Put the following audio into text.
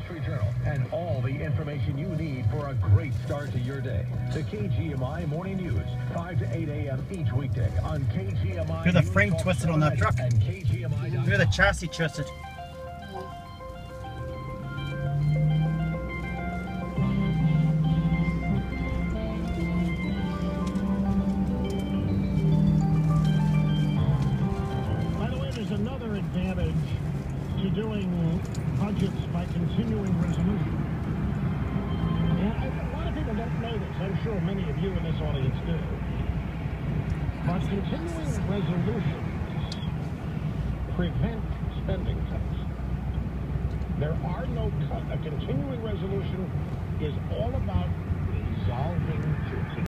Street Journal, and all the information you need for a great start to your day. The KGMI Morning News, 5 to 8 a.m. each weekday on KGMI. Look at the frame twisted on that truck. And KGMI. Look at the chassis twisted. Another advantage to doing budgets by continuing resolution. And a lot of people don't know this. I'm sure many of you in this audience do. But continuing resolutions prevent spending cuts. There are no cuts. A continuing resolution is all about resolving